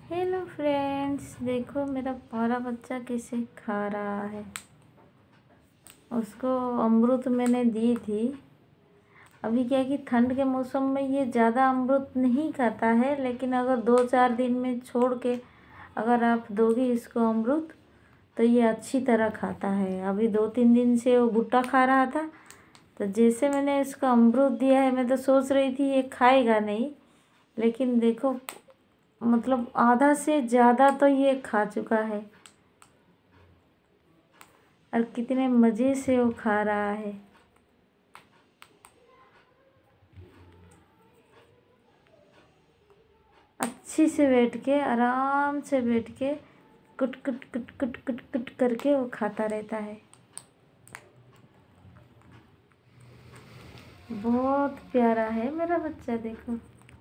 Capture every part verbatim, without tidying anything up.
Hello friends, देखो मेरा प्यारा बच्चा कैसे खा रहा है। उसको अमृत मैंने दी थी। अभी क्या है कि ठंड के मौसम में ये ज़्यादा अमृत नहीं खाता है, लेकिन अगर दो चार दिन में छोड़ के अगर आप दोगे इसको अमृत तो ये अच्छी तरह खाता है। अभी दो तीन दिन से वो भुट्टा खा रहा था, तो जैसे मैंने इसको अमृत दिया है, मैं तो सोच रही थी ये खाएगा नहीं, लेकिन देखो मतलब आधा से ज़्यादा तो ये खा चुका है और कितने मज़े से वो खा रहा है। अच्छी से बैठ के, आराम से बैठ के कुट कुट कुट कुट कुट कुट करके वो खाता रहता है। बहुत प्यारा है मेरा बच्चा। देखो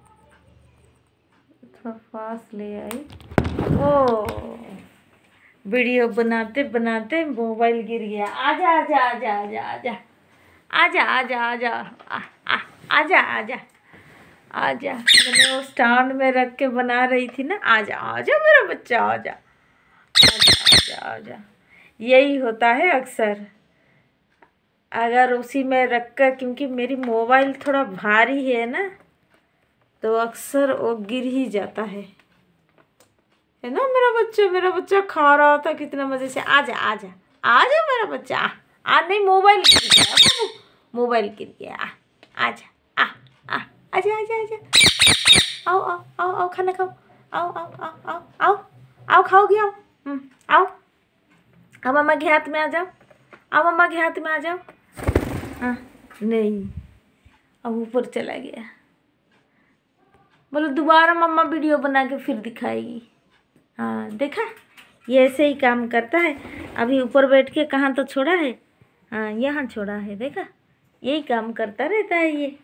थोड़ा पास ले आई। ओ वीडियो बनाते बनाते मोबाइल गिर गया। आजा आजा आजा आजा आजा आजा आजा आजा आ, आ, आजा आजा आजा। मैंने वो स्टैंड में रख के बना रही थी ना। आजा आजा मेरा बच्चा, आजा आजा आजा आजा। यही होता है अक्सर, अगर उसी में रख कर, क्योंकि मेरी मोबाइल थोड़ा भारी है ना, तो अक्सर वो गिर ही जाता है है ना। मेरा बच्चा मेरा बच्चा खा रहा था कितना मज़े से। आजा आजा आजा मेरा बच्चा। आ, आ नहीं, मोबाइल गिर गया बाबू, मोबाइल गिर गया। आ, आजा आ आ आजा आजा आजा। आओ आओ आओ आओ खाना खाओ। आओ आओ आओ आओ आओ आओ खाओगे? आओ आओ आओ मम्मा के हाथ में आ जाओ। आओ मम्मा के हाथ में आ जाओ। हाँ नहीं, अब ऊपर चला गया। बोलो दोबारा मम्मा वीडियो बना के फिर दिखाएगी। हाँ देखा, ये ऐसे ही काम करता है। अभी ऊपर बैठ के कहाँ तो छोड़ा है, हाँ यहाँ छोड़ा है। देखा, यही काम करता रहता है ये।